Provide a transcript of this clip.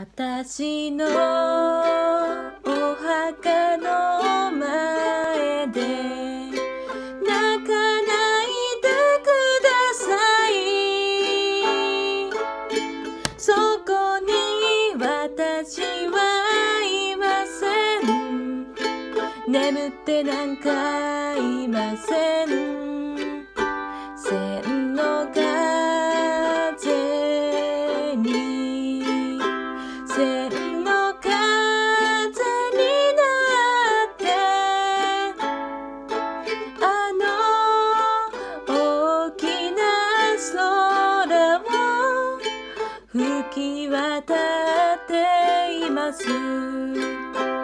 私のお墓の前で泣かないでください。そこに私はいません。眠ってなんかいません。千の風に千の風になってあの大きな空を吹き渡っています。